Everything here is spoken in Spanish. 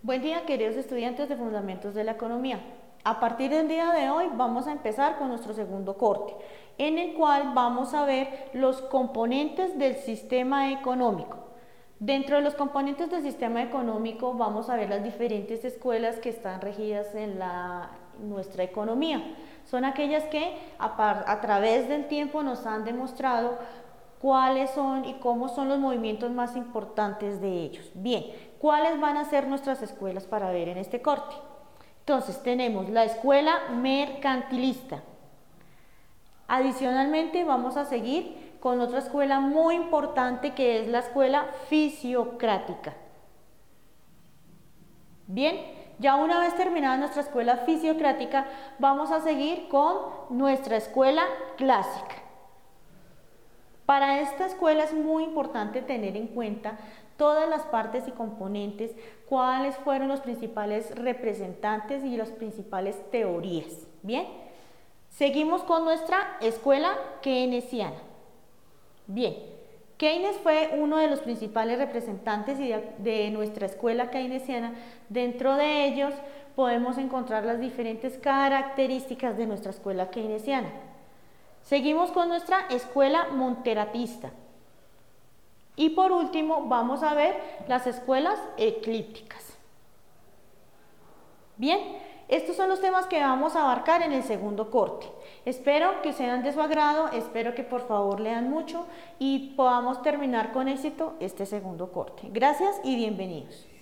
Buen día, queridos estudiantes de Fundamentos de la Economía. A partir del día de hoy vamos a empezar con nuestro segundo corte, en el cual vamos a ver los componentes del sistema económico. Dentro de los componentes del sistema económico vamos a ver las diferentes escuelas que están regidas en nuestra economía. Son aquellas que a través del tiempo nos han demostrado cuáles son y cómo son los movimientos más importantes de ellos. Bien, ¿cuáles van a ser nuestras escuelas para ver en este corte? Entonces tenemos la escuela mercantilista. Adicionalmente vamos a seguir con otra escuela muy importante que es la escuela fisiocrática. Bien, ya una vez terminada nuestra escuela fisiocrática, vamos a seguir con nuestra escuela clásica. Para esta escuela es muy importante tener en cuenta todas las partes y componentes, cuáles fueron los principales representantes y las principales teorías. Bien, seguimos con nuestra escuela keynesiana. Bien, Keynes fue uno de los principales representantes de nuestra escuela keynesiana. Dentro de ellos podemos encontrar las diferentes características de nuestra escuela keynesiana. Seguimos con nuestra escuela monteratista. Y por último vamos a ver las escuelas eclípticas. Bien, estos son los temas que vamos a abarcar en el segundo corte. Espero que sean de su agrado, espero que por favor lean mucho y podamos terminar con éxito este segundo corte. Gracias y bienvenidos.